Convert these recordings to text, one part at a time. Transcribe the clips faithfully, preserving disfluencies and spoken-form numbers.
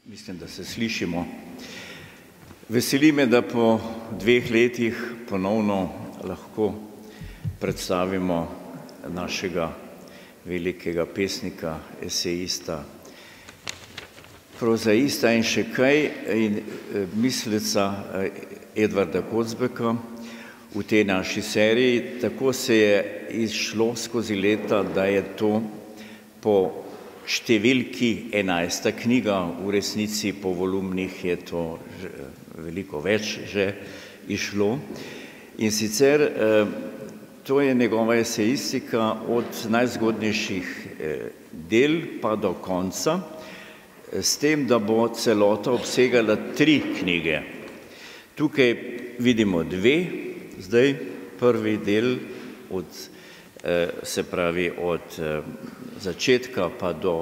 Mislim, da se slišimo. Veseli me, da po dveh letih ponovno lahko predstavimo našega velikega pesnika, esejista, prozaista in še kaj, in misleca Edvarda Kocbeka v tej naši seriji. Tako se je izšlo skozi leta, da je to po številki enajsta knjiga, v resnici po volumnih je to veliko več že išlo. In sicer to je njegova esejistika od najzgodnejših del pa do konca, s tem, da bo celota obsegala tri knjige. Tukaj vidimo dve, zdaj prvi del od se pravi od začetka pa do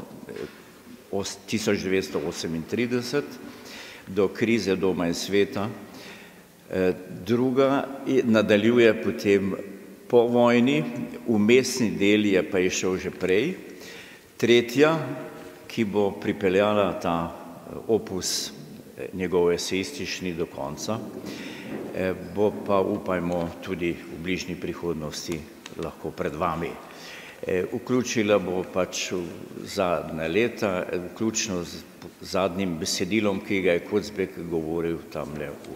tisoč devetsto osemintrideset, do krize doma in sveta. Druga nadaljuje potem po vojni, vmesni del je pa išel že prej. Tretja, ki bo pripeljala ta opus njegov esejistični do konca, bo pa, upajmo, tudi v bližnji prihodnosti lahko pred vami. Vključila bo pač zadnja leta, vključno z zadnjim besedilom, ki ga je Kocbek govoril tamle v,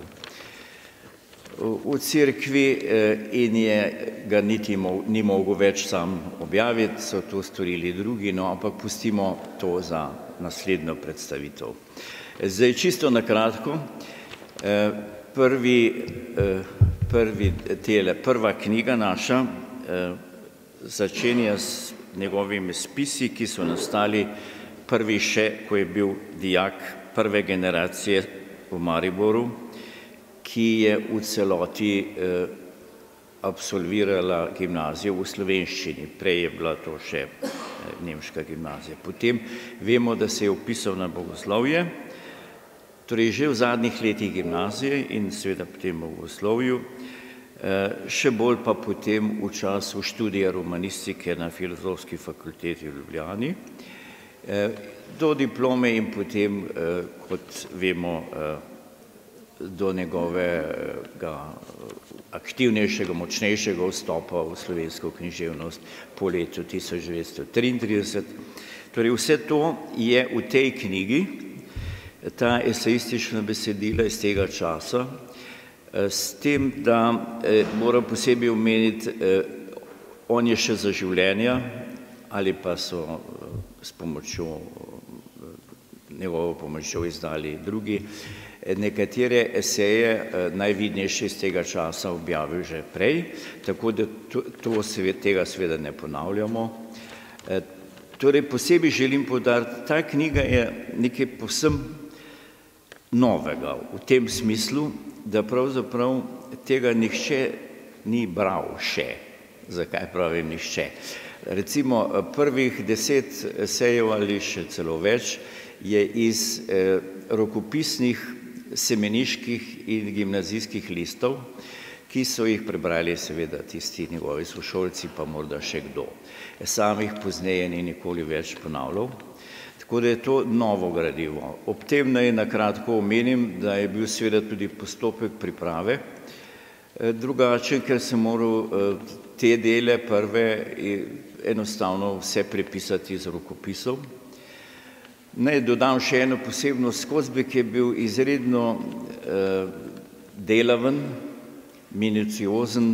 v cerkvi in je ga niti ni mogel več sam objaviti, so to storili drugi, no, ampak pustimo to za naslednjo predstavitev. Zdaj čisto na kratko, prvi, prvi tele, prva knjiga naša začenja s njegovimi spisi, ki so nastali prvi še, ko je bil dijak prve generacije v Mariboru, ki je v celoti absolvirala gimnazijo v slovenščini. Prej je bila to še nemška gimnazija. Potem vemo, da se je vpisal na bogoslovje, torej že v zadnjih letih gimnazije in seveda potem v bogoslovju, še bolj pa potem v času študija romanistike na Filozofski fakulteti v Ljubljani, do diplome in potem, kot vemo, do njegovega aktivnejšega, močnejšega vstopa v slovensko književnost po letu tisoč devetsto triintrideset. Torej vse to je v tej knjigi, ta esejistična besedila iz tega časa, s tem, da moram posebej omeniti, on je še za življenja ali pa so s pomočjo, njegovo pomočjo izdali drugi, nekatere eseje najvidnejše iz tega časa objavil že prej, tako da to, to tega seveda ne ponavljamo. Torej posebej želim poudariti, ta knjiga je nekaj povsem novega v tem smislu, da pravzaprav tega nihče ni bral še. Zakaj pravim nihče? Recimo prvih deset esejev ali še celo več je iz rokopisnih semeniških in gimnazijskih listov, ki so jih prebrali seveda tisti njegovi sošolci, pa morda še kdo. Sam jih pozneje ni nikoli več ponavljal. Tako da je to novo gradivo. Ob tem naj na kratko omenim, da je bil seveda tudi postopek priprave drugačen, ker sem moral te dele prve enostavno vse prepisati iz rokopisov. Naj dodam še eno posebnost. Kocbek je bil izredno delaven, minuciozen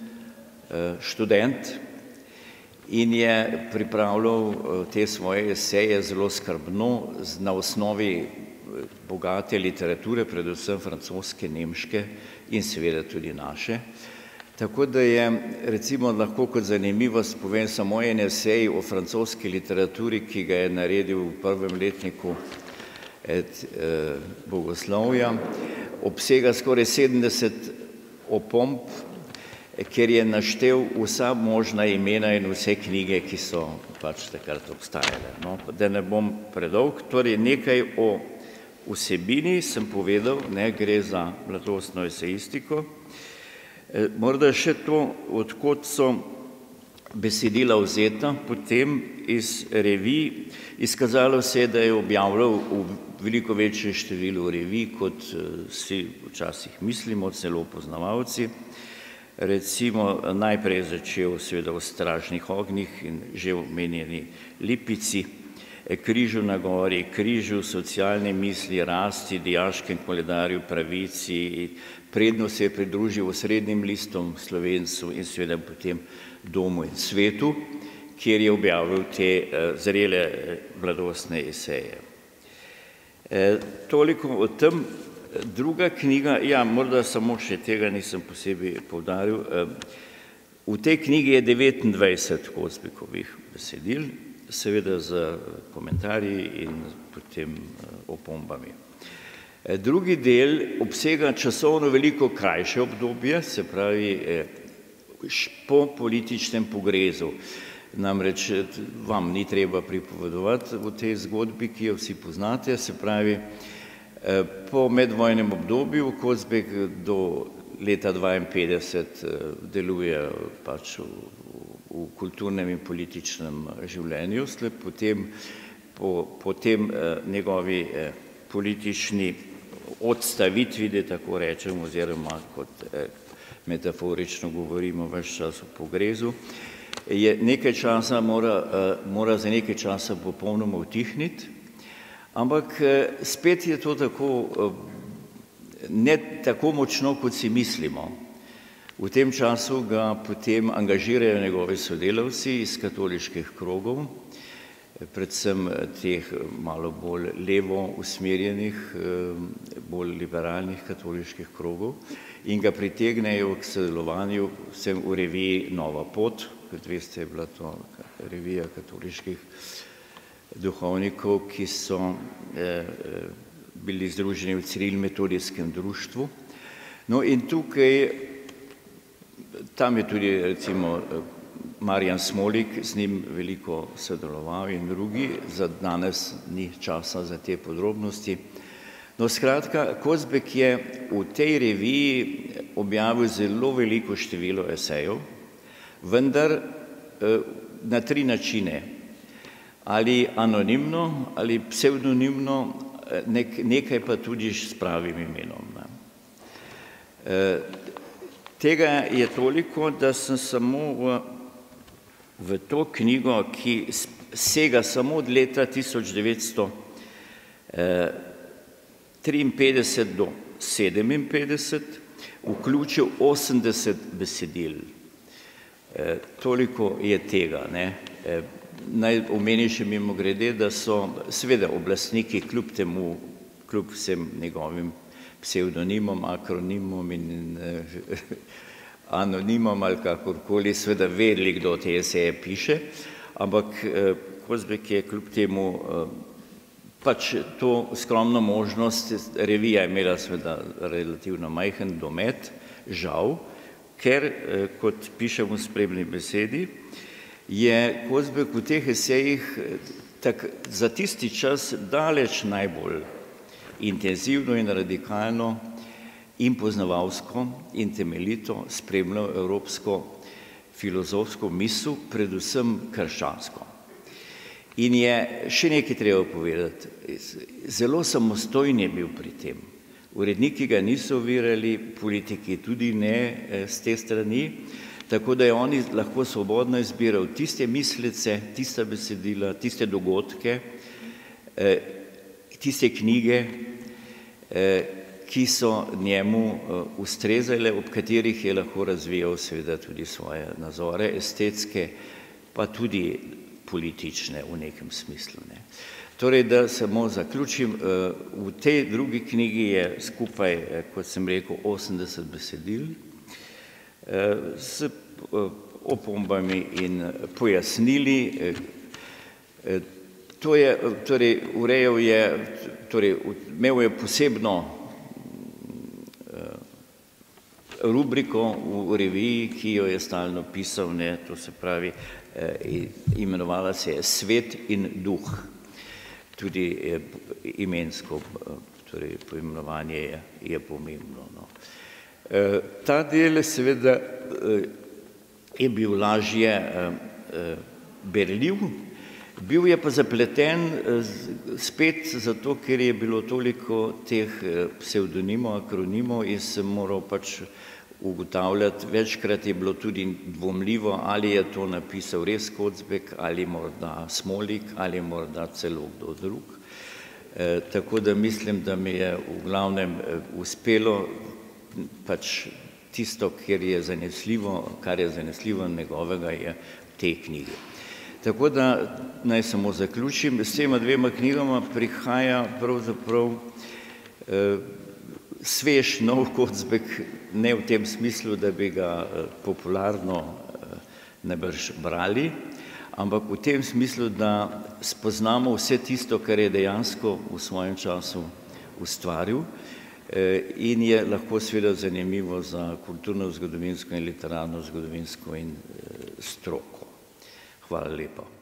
študent in je pripravljal te svoje eseje zelo skrbno na osnovi bogate literature, predvsem francoske, nemške in seveda tudi naše. Tako da je, recimo, lahko kot zanimivost povem samo en esej o francoski literaturi, ki ga je naredil v prvem letniku bogoslovja. Obsega skoraj sedemdeset opomb, ker je naštel vsa možna imena in vse knjige, ki so pač takrat obstajale. No, da ne bom predolg, torej nekaj o vsebini sem povedal, ne gre za mladostno esejistiko. Morda še to, odkot so besedila vzeta, potem iz revij izkazalo se je, da je objavljal v veliko večje število revij, kot si včasih mislimo, celo poznavalci. Recimo najprej je začel seveda o Stražnih ognjih in že omenjeni Lipici, Križu na gori, Križu, socialne misli, rasti, dijaškem koledarju, pravici, predno se je pridružil osrednjim listom, Slovencu in seveda potem Domu in svetu, kjer je objavil te zrele mladostne eseje. Toliko o tem. Druga knjiga, ja, morda samo še tega nisem posebej poudaril. V tej knjigi je devetindvajset Kozbekovih besedil, seveda z komentarji in potem opombami. Drugi del obsega časovno veliko krajše obdobje, se pravi po političnem pogrezu. Namreč vam ni treba pripovedovati v tej zgodbi, ki jo vsi poznate, se pravi po medvojnem obdobju Kozbek do leta dvainpetdeset deluje pač v, v kulturnem in političnem življenju, potem po, po tem njegovi politični odstavitvi, da tako rečem, oziroma kot metaforično govorimo ves čas o pogrezu, je nekaj časa mora, mora za nekaj časa popolnoma utihniti. Ampak spet je to tako, ne tako močno, kot si mislimo. V tem času ga potem angažirajo njegovi sodelavci iz katoliških krogov, predvsem teh malo bolj levo usmerjenih, bolj liberalnih katoliških krogov in ga pritegnejo k sodelovanju vsem v reviji Nova pot, kot veste, je bila to revija katoliških duhovnikov, ki so bili združeni v Cirilno-metodijskem društvu. No in tukaj, tam je tudi recimo Marjan Smolik, z njim veliko sodeloval in drugi, za danes ni časa za te podrobnosti. No skratka, Kozbek je v tej reviji objavil zelo veliko število esejev, vendar na tri načine. Ali anonimno, ali psevdonimno, nek, nekaj pa tudi s pravim imenom. E, tega je toliko, da sem samo v, v to knjigo, ki sega samo od leta tisoč devetsto triinpetdeset do sedeminpetdeset, vključil osemdeset besedil. E, toliko je tega, ne. E, Naj omeni še mimogrede, da so seveda oblastniki kljub temu, kljub vsem njegovim psevdonimom, akronimom in anonimom ali kakorkoli, seveda vedeli, kdo te eseje piše, ampak Kozbek je kljub temu pač to skromno možnost, revija je imela seveda relativno majhen domet, žal, ker, kot pišem v spremni besedi, je Kozbek v teh esejih tak, za tisti čas daleč najbolj intenzivno in radikalno in poznavalsko in temeljito spremljal evropsko filozofsko misel, predvsem krščansko. In je še nekaj treba povedati, zelo samostojen je bil pri tem. Uredniki ga niso ovirali, politiki tudi ne z te strani, tako da je on lahko svobodno izbiral tiste mislice, tista besedila, tiste dogodke, tiste knjige, ki so njemu ustrezale, ob katerih je lahko razvijal seveda tudi svoje nazore, estetske, pa tudi politične v nekem smislu. Ne. Torej, da samo zaključim, v tej drugi knjigi je skupaj, kot sem rekel, osemdeset besedil, s opombami in pojasnili. To je, torej, urejal je, torej, imel je posebno rubriko v reviji, ki jo je stalno pisal, ne, to se pravi, imenovala se je Svet in duh. Tudi imensko, torej, poimenovanje je, je pomembno. No. Ta del seveda je bil lažje berljiv, Bil je pa zapleten spet zato, ker je bilo toliko teh psevdonimov, akronimov in sem moral pač ugotavljati, večkrat je bilo tudi dvomljivo, ali je to napisal res Kocbek, ali morda Smolik, ali morda celo kdo drug. E, tako da mislim, da mi je v glavnem uspelo pač tisto, kar je zanesljivo, kar je zanesljivo njegovega, je v tej knjigi. Tako da naj samo zaključim, s tema dvema knjigama prihaja pravzaprav eh, svež nov Kocbek, ne v tem smislu, da bi ga popularno najbrž brali, ampak v tem smislu, da spoznamo vse tisto, kar je dejansko v svojem času ustvaril in je lahko seveda zanimivo za kulturno, zgodovinsko in literarno zgodovinsko in stroko. Hvala lepa.